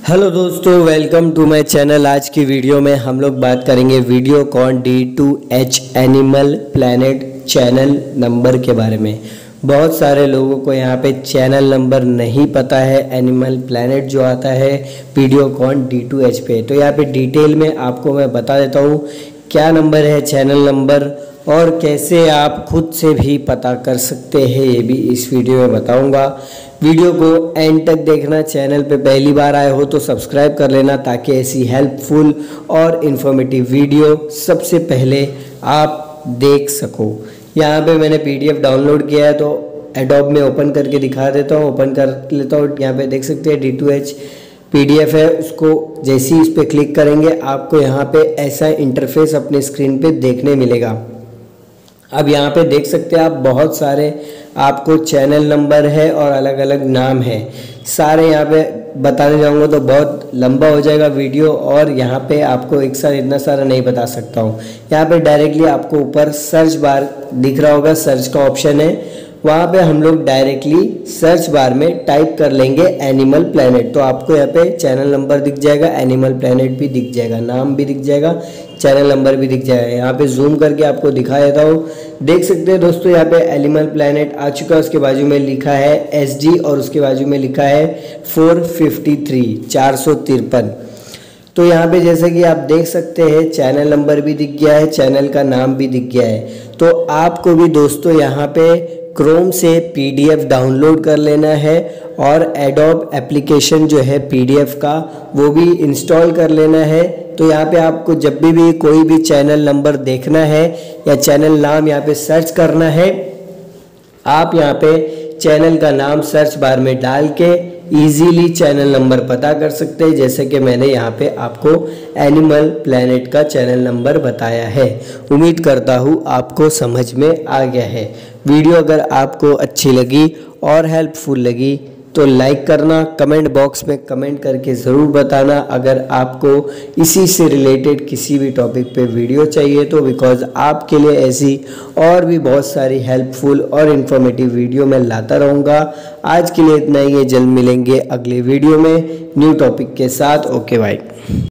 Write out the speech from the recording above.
Hello दोस्तों, welcome to my channel. आज की वीडियो में हम लोग बात करेंगे Videocon D2H Animal Planet channel number के बारे में। बहुत सारे लोगों को यहाँ पे चैनल नंबर नहीं पता है। एनिमल प्लैनेट जो आता है वीडियोकॉन D2H पे, तो यहाँ पे डिटेल में आपको मैं बता देता हूँ क्या नंबर है चैनल नंबर और कैसे आप खुद से भी पता कर सकते हैं, ये भी इस वीडियो में बताऊंगा। वीडियो को एंड तक देखना। चैनल पे पहली बार आए हो तो सब्सक्राइब कर लेना ताकि ऐसी हेल्पफुल और इन्फॉर्मेटिव वीडियो सबसे पहले आप देख सको। यहाँ पे मैंने PDF डाउनलोड किया है तो एडोब में ओपन करके दिखा देता हूँ। ओपन कर लेता हूँ। यहाँ पे देख सकते हैं D2H PDF है। उसको जैसे ही इस पर क्लिक करेंगे आपको यहाँ पे ऐसा इंटरफेस अपने स्क्रीन पे देखने मिलेगा। अब यहाँ पे देख सकते हैं आप बहुत सारे आपको चैनल नंबर है और अलग अलग नाम है। सारे यहाँ पे बताने जाऊँगा तो बहुत लंबा हो जाएगा वीडियो और यहाँ पे आपको एक साथ इतना सारा नहीं बता सकता हूँ। यहाँ पे डायरेक्टली आपको ऊपर सर्च बार दिख रहा होगा, सर्च का ऑप्शन है। वहाँ पे हम लोग डायरेक्टली सर्च बार में टाइप कर लेंगे एनिमल प्लैनेट, तो आपको यहाँ पे चैनल नंबर दिख जाएगा, एनिमल प्लैनेट भी दिख जाएगा, नाम भी दिख जाएगा, चैनल नंबर भी दिख जाएगा। यहाँ पे जूम करके आपको दिखा देता हूँ। देख सकते हैं दोस्तों, यहाँ पे एनिमल प्लैनेट आ चुका है। उसके बाजू में लिखा है SD और उसके बाजू में लिखा है 453। तो यहाँ पे जैसे कि आप देख सकते हैं चैनल नंबर भी दिख गया है, चैनल का नाम भी दिख गया है। तो आपको भी दोस्तों यहाँ पे क्रोम से PDF डाउनलोड कर लेना है और एडोब एप्लीकेशन जो है PDF का वो भी इंस्टॉल कर लेना है। तो यहाँ पे आपको जब भी कोई भी चैनल नंबर देखना है या चैनल नाम यहाँ पे सर्च करना है, आप यहाँ पे चैनल का नाम सर्च बार में डाल के इजीली चैनल नंबर पता कर सकते हैं, जैसे कि मैंने यहाँ पे आपको एनिमल प्लैनेट का चैनल नंबर बताया है। उम्मीद करता हूँ आपको समझ में आ गया है। वीडियो अगर आपको अच्छी लगी और हेल्पफुल लगी तो लाइक करना, कमेंट बॉक्स में कमेंट करके ज़रूर बताना अगर आपको इसी से रिलेटेड किसी भी टॉपिक पे वीडियो चाहिए तो, बिकॉज़ आपके लिए ऐसी और भी बहुत सारी हेल्पफुल और इन्फॉर्मेटिव वीडियो मैं लाता रहूँगा। आज के लिए इतना ही है, जल्द मिलेंगे अगले वीडियो में न्यू टॉपिक के साथ। Okay bye.